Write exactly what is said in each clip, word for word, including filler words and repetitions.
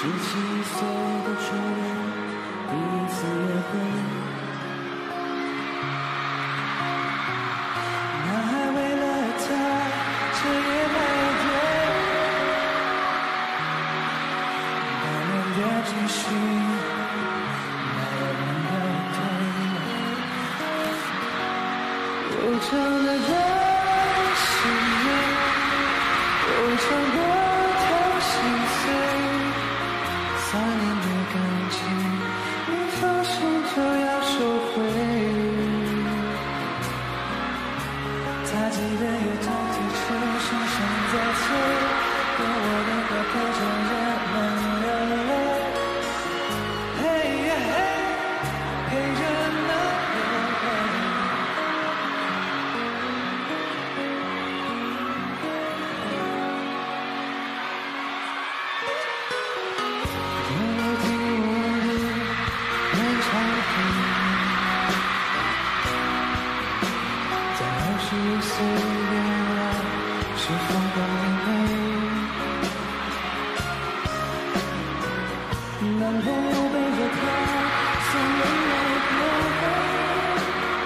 七岁的初恋，第一次约会。男孩为了她彻夜排队，当年的继续，那我们的对，悠长的誓言，悠长的太心碎。三年的感情，一放手就要收回。他记得有张铁车声声在催，有我的歌陪着人们流泪。嘿呀嘿，陪着人们流泪。十岁原来是风光明媚，男朋友背着她送人来约会，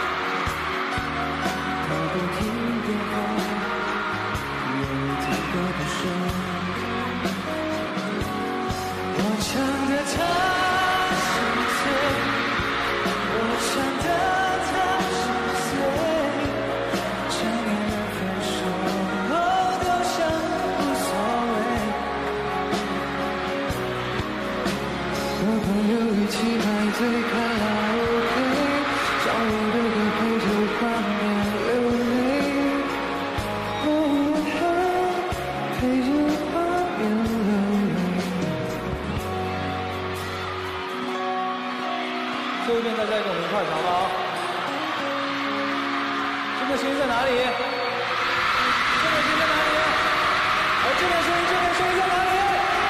他不听电话，也听歌不睡。我唱着她心碎，我唱的朋友一起买醉卡拉 OK， 唱我的歌陪着画面流泪，哦嘿，陪着画面流泪。最后一遍大家跟我们一块唱吧啊！这边声音在哪里？这边声音在哪里？好，这边声音，这边声音在哪里？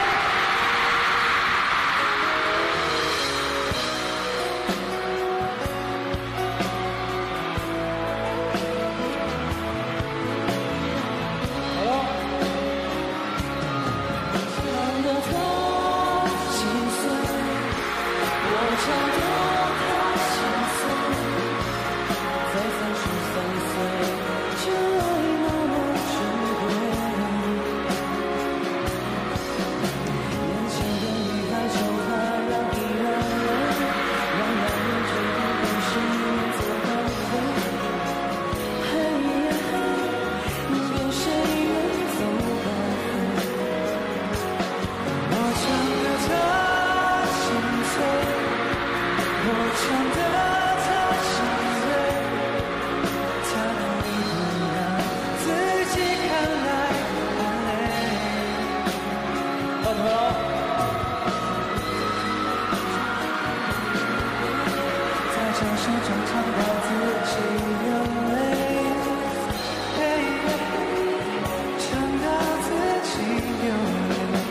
唱首唱唱到自己流泪，嘿唱到自己流泪。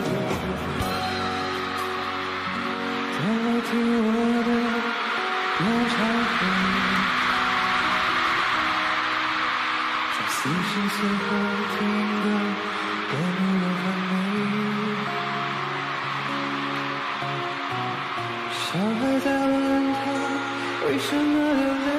当我听我的演唱会，在四十岁后听歌，歌迷也很美。小孩在问他为什么流泪。